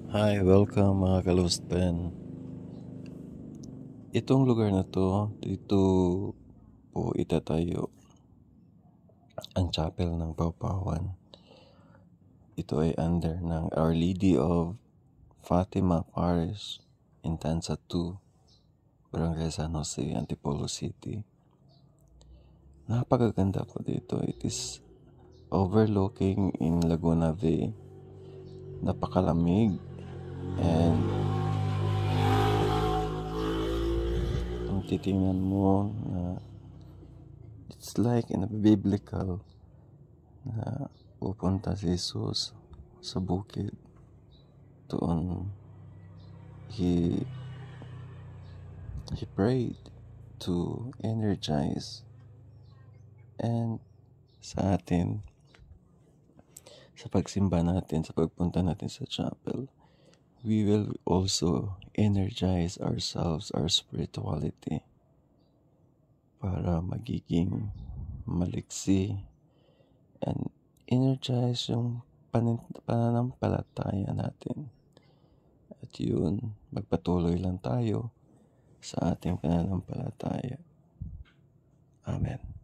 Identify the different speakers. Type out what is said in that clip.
Speaker 1: Hi, welcome mga ka-Lost Pen. Itong lugar na to, dito po itatayo ang chapel ng Paopawan. Ito ay under ng Our Lady of Fatima Parish in Tanza 2, Barangay San Jose, Antipolo City. Napakaganda po dito. It is overlooking in Laguna Bay. Napakalamig and kung titingnan mo na it's like in a biblical na pupunta si Jesus sa bukid. Doon he prayed to energize, and sa atin, sa pagsimba natin, sa pagpunta natin sa chapel, we will also energize ourselves, our spirituality, para magiging maliksi and energize yung pananampalataya natin. At yun, magpatuloy lang tayo sa ating pananampalataya. Amen.